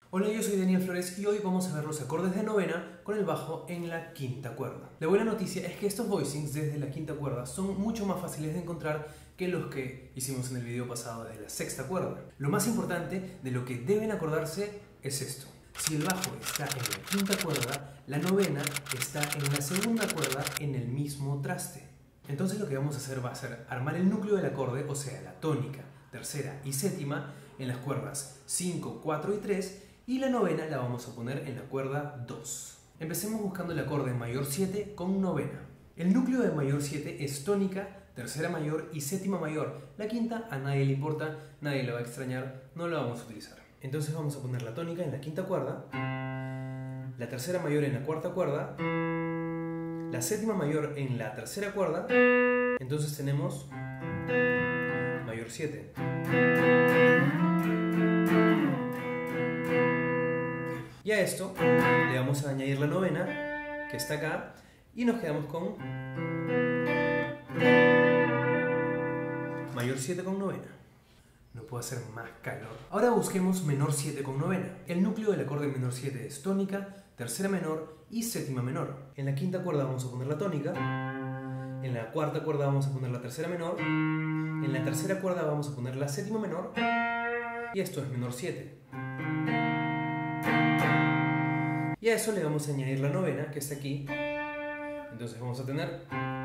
Hola, yo soy Daniel Flores y hoy vamos a ver los acordes de novena con el bajo en la quinta cuerda. La buena noticia es que estos voicings desde la quinta cuerda son mucho más fáciles de encontrar que los que hicimos en el video pasado desde la sexta cuerda. Lo más importante de lo que deben acordarse es esto. Si el bajo está en la quinta cuerda, la novena está en la segunda cuerda en el mismo traste. Entonces lo que vamos a hacer va a ser armar el núcleo del acorde, o sea, la tónica, tercera y séptima en las cuerdas 5, 4 y 3, y la novena la vamos a poner en la cuerda 2. Empecemos buscando el acorde mayor 7 con novena. El núcleo de mayor 7 es tónica, tercera mayor y séptima mayor. La quinta a nadie le importa, nadie la va a extrañar, no la vamos a utilizar. Entonces vamos a poner la tónica en la quinta cuerda, la tercera mayor en la cuarta cuerda, la séptima mayor en la tercera cuerda. Entonces tenemos mayor 7. Y a esto le vamos a añadir la novena, que está acá, y nos quedamos con mayor 7 con novena. No puedo hacer más calor. Ahora busquemos menor 7 con novena. El núcleo del acorde menor 7 es tónica, tercera menor y séptima menor. En la quinta cuerda vamos a poner la tónica, en la cuarta cuerda vamos a poner la tercera menor, en la tercera cuerda vamos a poner la séptima menor, y esto es menor 7. Y a eso le vamos a añadir la novena, que está aquí. Entonces vamos a tener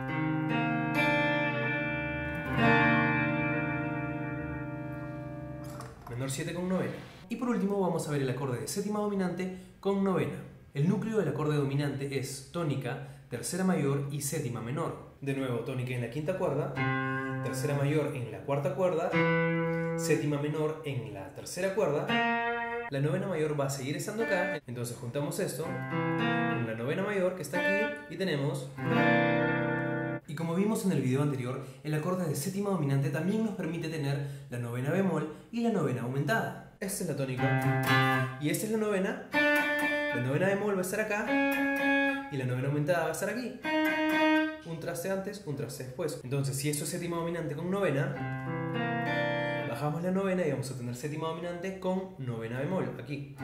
menor 7 con novena. Y por último vamos a ver el acorde de séptima dominante con novena. El núcleo del acorde dominante es tónica, tercera mayor y séptima menor. De nuevo, tónica en la quinta cuerda, tercera mayor en la cuarta cuerda, séptima menor en la tercera cuerda. La novena mayor va a seguir estando acá, entonces juntamos esto con la novena mayor que está aquí y tenemos... Y como vimos en el video anterior, el acorde de séptima dominante también nos permite tener la novena bemol y la novena aumentada. Esta es la tónica y esta es la novena. La novena bemol va a estar acá y la novena aumentada va a estar aquí. Un traste antes, un traste después. Entonces, si esto es séptima dominante con novena, bajamos la novena y vamos a tener séptima dominante con novena bemol, aquí.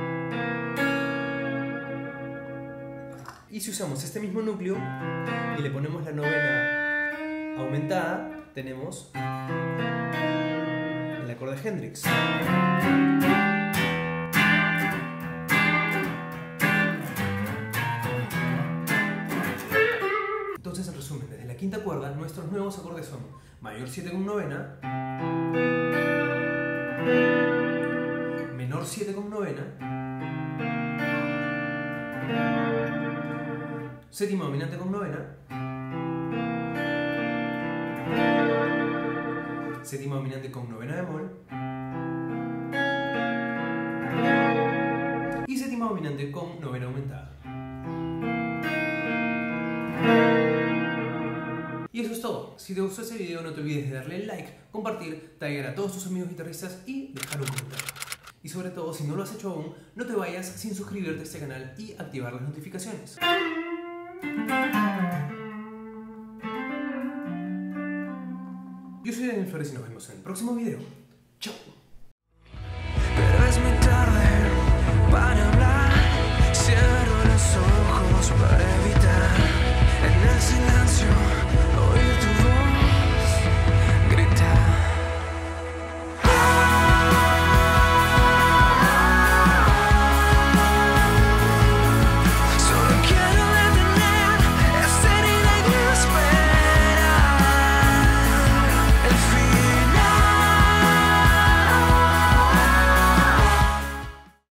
Y si usamos este mismo núcleo y le ponemos la novena aumentada, tenemos el acorde de Hendrix. Entonces, en resumen, desde la quinta cuerda, nuestros nuevos acordes son mayor 7 con novena, menor 7 con novena, séptima dominante con novena, séptima dominante con novena bemol y séptima dominante con novena aumentada. Y eso es todo. Si te gustó este video, no te olvides de darle like, compartir, taggear a todos tus amigos guitarristas y dejar un comentario. Y sobre todo, si no lo has hecho aún, no te vayas sin suscribirte a este canal y activar las notificaciones. Yo soy Daniel Flores y nos vemos en el próximo video.